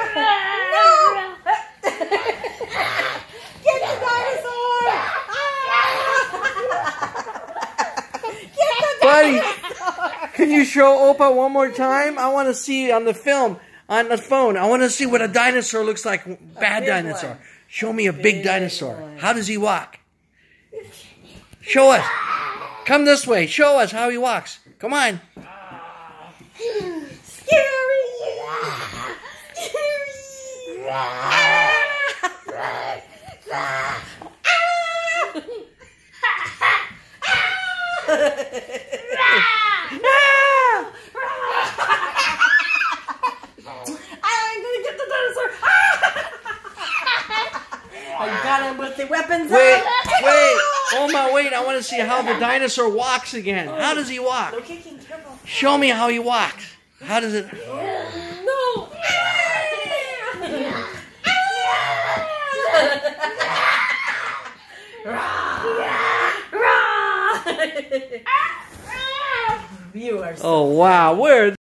Get the dinosaur! Get the Buddy, can you show Opa one more time? I want to see on the film, on the phone. I want to see what a dinosaur looks like. Bad dinosaur. One. Show me a big dinosaur. One. How does he walk? Show us. Come this way. Show us how he walks. Come on. Scary! I'm gonna get the dinosaur! I got him with the weapons Wait! Oma, wait, I want to see how the dinosaur walks again. How does he walk? No kicking, careful. Show me how he walks. How does it... No! You are so Oh, wow. Where...